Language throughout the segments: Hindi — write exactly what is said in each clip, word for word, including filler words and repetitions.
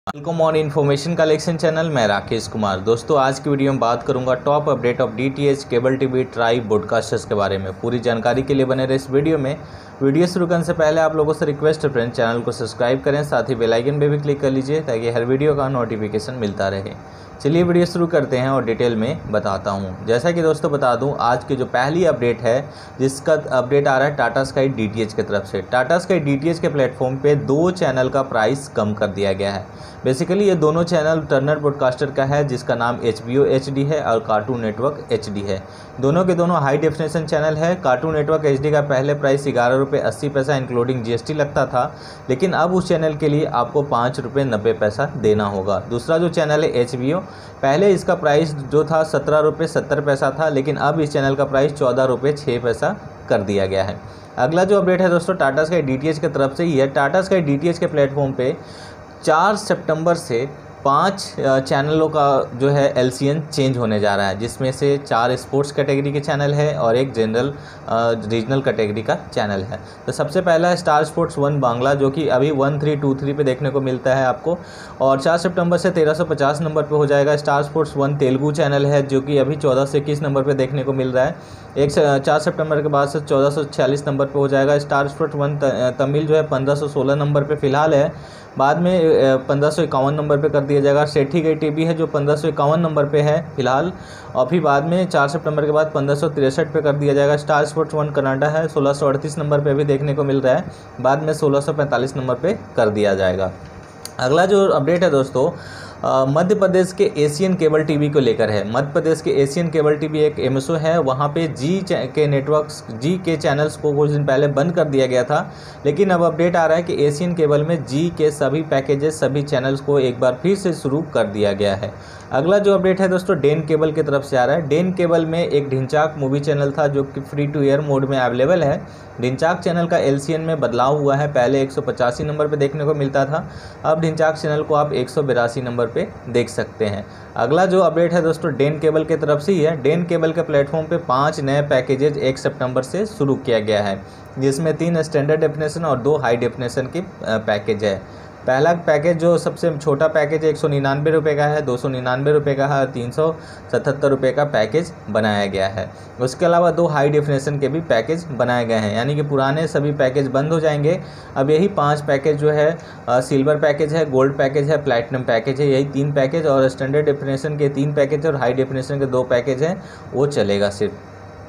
Welcome on information collection channel. मैं राकेश कुमार। दोस्तों, आज की वीडियो में बात करूंगा top update of DTH, cable TV, TRAI, broadcasters के बारे में। पूरी जानकारी के लिए बने रहे इस वीडियो में। वीडियो शुरू करने से पहले आप लोगों से रिक्वेस्ट है फ्रेंड्स, चैनल को सब्सक्राइब करें, साथ ही बेल आइकन पे भी क्लिक कर लीजिए ताकि हर वीडियो का नोटिफिकेशन मिलता रहे। चलिए वीडियो शुरू करते हैं और डिटेल में बताता हूं। जैसा कि दोस्तों बता दूं, आज की जो पहली अपडेट है जिसका अपडेट आ रहा है टाटा स्काई डीटीएच की तरफ से। टाटा स्काई डीटीएच के प्लेटफॉर्म पे दो चैनल का प्राइस कम कर दिया गया है। बेसिकली ये दोनों चैनल टर्नर ब्रॉडकास्टर का है जिसका नाम H B O H D है और कार्टून नेटवर्क एच डी है। दोनों के दोनों हाई डेफिनेशन चैनल है। कार्टून नेटवर्क एच डी का पहले प्राइस ग्यारह रुपये अस्सी पैसा इंक्लूडिंग जीएसटी लगता था, लेकिन अब उस चैनल के लिए आपको पाँच रुपये नब्बे पैसा देना होगा। दूसरा जो चैनल है एच बी ओ, पहले इसका प्राइस जो था सत्रह रुपये सत्तर पैसा था, लेकिन अब इस चैनल का प्राइस चौदह रुपये छः पैसा कर दिया गया है। अगला जो अपडेट है दोस्तों टाटा स्काई डीटीएच की तरफ से ही है। टाटा स्काई डीटीएच के प्लेटफॉर्म पे चार सितंबर से पाँच चैनलों का जो है एलसीएन चेंज होने जा रहा है, जिसमें से चार स्पोर्ट्स कैटेगरी के चैनल है और एक जनरल रीजनल कैटेगरी का चैनल है। तो सबसे पहला है स्टार स्पोर्ट्स वन बांग्ला, जो कि अभी वन थ्री टू थ्री पे देखने को मिलता है आपको, और चार सितंबर से तेरह सौ पचास नंबर पे हो जाएगा। Star Sports one Telugu channel है जो कि अभी चौदह सौ इक्कीस नंबर पे देखने को मिल रहा है। एक चार सितंबर के बाद से चौदह सौ छियालीस नंबर पे हो जाएगा। स्टार स्पोर्ट्स वन तमिल जो है पंद्रह सौ सोलह नंबर पे फिलहाल है, बाद में पंद्रह सौ इक्यावन नंबर पे कर दिया जाएगा। सेठी गई टीवी है जो पंद्रह सौ इक्यावन नंबर पे है फिलहाल, और फिर बाद में चार सितंबर के बाद पंद्रह सौ तिरसठ पे कर दिया जाएगा। स्टार स्पोर्ट्स वन कनाडा है सोलह सौ अड़तीस नंबर पे भी देखने को मिल रहा है, बाद में सोलह सौ पैंतालीस नंबर पे कर दिया जाएगा। अगला जो अपडेट है दोस्तों मध्य प्रदेश के एशियन केबल टीवी को लेकर है। मध्य प्रदेश के एशियन केबल टीवी एक एमएसओ है, वहाँ पे जी के नेटवर्क्स जी के चैनल्स को कुछ दिन पहले बंद कर दिया गया था, लेकिन अब अपडेट आ रहा है कि एशियन केबल में जी के सभी पैकेजेस सभी चैनल्स को एक बार फिर से शुरू कर दिया गया है। अगला जो अपडेट है दोस्तों डेन केबल की तरफ से आ रहा है। डेन केबल में एक ढिंचाक मूवी चैनल था जो कि फ्री टू एयर मोड में अवेलेबल है। ढिंचाक चैनल का एलसीएन में बदलाव हुआ है, पहले एक सौ पचासी नंबर पे देखने को मिलता था, अब ढिंचाक चैनल को आप एक सौ बिरासी नंबर पे देख सकते हैं। अगला जो अपडेट है दोस्तों डेन केबल की तरफ से ही है। डेन केबल के प्लेटफॉर्म पे पाँच नए पैकेजेज एक सितंबर से शुरू किया गया है, जिसमें तीन स्टैंडर्ड डेफिनेशन और दो हाई डेफिनेशन की पैकेज है। पहला पैकेज जो सबसे छोटा पैकेज एक सौ निन्यानवे रुपये का है, दो सौ निन्यानवे रुपये का है और तीन सौ सतहत्तर रुपये का पैकेज बनाया गया है। उसके अलावा दो हाई डेफिनेशन के भी पैकेज बनाए गए हैं, यानी कि पुराने सभी पैकेज बंद हो जाएंगे। अब यही पांच पैकेज जो है आ, सिल्वर पैकेज है, गोल्ड पैकेज है, प्लैटिनम पैकेज है, यही तीन पैकेज, और स्टैंडर्ड डेफिनेशन के तीन पैकेज और हाई डेफिनेशन के दो पैकेज हैं, वो चलेगा सिर्फ।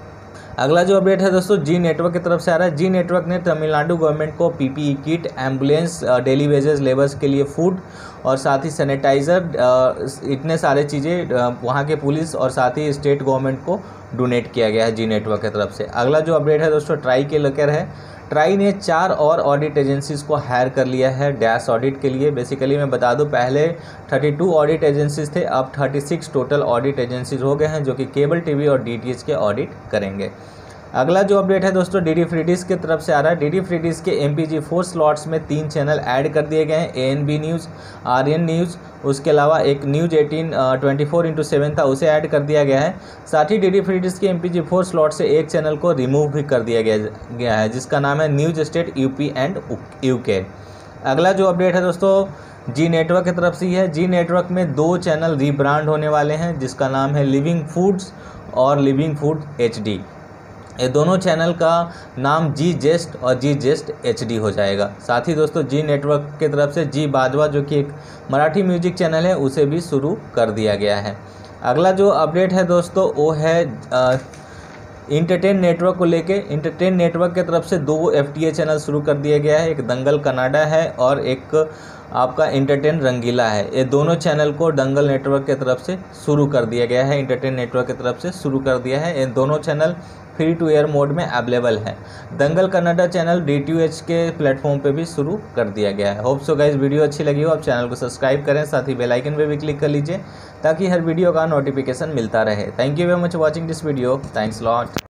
अगला जो अपडेट है दोस्तों जी नेटवर्क की तरफ से आ रहा है। जी नेटवर्क ने तमिलनाडु गवर्नमेंट को PPE kit, ambulance, daily wages labours के लिए फूड और साथ ही सैनिटाइज़र, इतने सारे चीज़ें वहाँ के पुलिस और साथ ही स्टेट गवर्नमेंट को डोनेट किया गया है जी नेटवर्क की तरफ से। अगला जो अपडेट है दोस्तों ट्राई के लेकर है। ट्राई ने चार और ऑडिट एजेंसीज़ को हायर कर लिया है डैश ऑडिट के लिए। बेसिकली मैं बता दूं, पहले बत्तीस ऑडिट एजेंसीज थे, अब छत्तीस टोटल ऑडिट एजेंसीज हो गए हैं जो कि केबल टीवी और डीटीएच के ऑडिट करेंगे। अगला जो अपडेट है दोस्तों डीडी फ्री डिश की तरफ से आ रहा है। डीडी फ्री डिश के M P G four slots में तीन चैनल ऐड कर दिए गए हैं, A N B news, R N news, उसके अलावा एक news eighteen twenty four into seven था, उसे ऐड कर दिया गया है। साथ ही डीडी फ्री डिश के M P G four slot से एक चैनल को रिमूव भी कर दिया गया गया है जिसका नाम है news state UP and UK. अगला जो अपडेट है दोस्तों जी नेटवर्क की तरफ से ही है। जी नेटवर्क में दो चैनल रीब्रांड होने वाले हैं जिसका नाम है लिविंग फूड्स और लिविंग फूड एच डी। ये दोनों चैनल का नाम जी जेस्ट और जी जेस्ट एच डी हो जाएगा। साथ ही दोस्तों जी नेटवर्क की तरफ से जी बाजवा जो कि एक मराठी म्यूजिक चैनल है उसे भी शुरू कर दिया गया है। अगला जो अपडेट है दोस्तों वो है इंटरटेन नेटवर्क को लेके। इंटरटेन नेटवर्क की तरफ से दो एफ टी ए चैनल शुरू कर दिया गया है, एक दंगल कनाडा है और एक आपका इंटरटेन रंगीला है। ये दोनों चैनल को दंगल नेटवर्क की तरफ से शुरू कर दिया गया है, इंटरटेन नेटवर्क की तरफ से शुरू कर दिया है। ये दोनों channel free to air mode में अवेलेबल है। Dangal Kannada channel D T H के प्लेटफॉर्म पे भी शुरू कर दिया गया है। होप सो गाइस वीडियो अच्छी लगी हो, आप चैनल को सब्सक्राइब करें, साथ ही बेल आइकन पे भी क्लिक कर लीजिए ताकि हर वीडियो का नोटिफिकेशन मिलता रहे। Thank you very much watching this video. Thanks lot.